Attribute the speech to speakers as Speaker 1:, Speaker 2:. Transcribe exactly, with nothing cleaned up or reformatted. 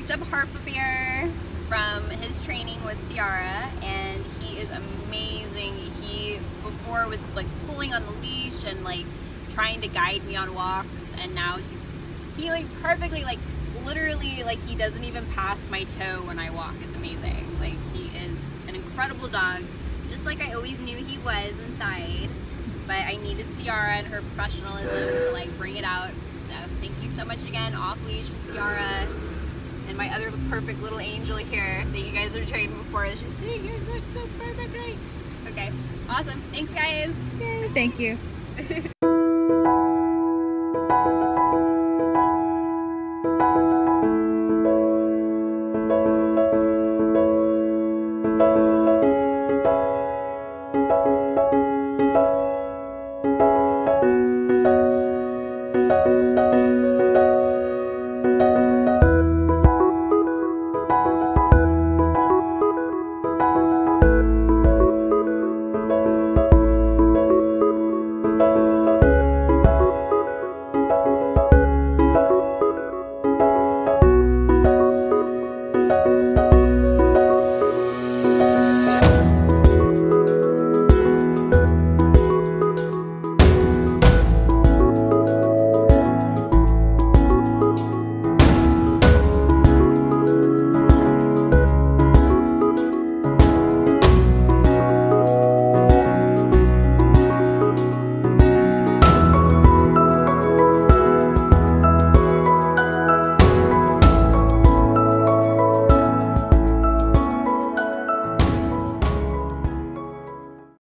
Speaker 1: picked up Harper Bear from his training with Ciara, and he is amazing. He before was like pulling on the leash and like trying to guide me on walks, and now he's healing perfectly, like literally like he doesn't even pass my toe when I walk. It's amazing. Like he is an incredible dog, just like I always knew he was inside, but I needed Ciara and her professionalism to like bring it out. So thank you so much again, Off Leash and Ciara, and my other perfect little angel here that you guys are trained before. She's sitting here so, so perfect, right? Okay, awesome. Thanks, guys.
Speaker 2: Yay, thank you.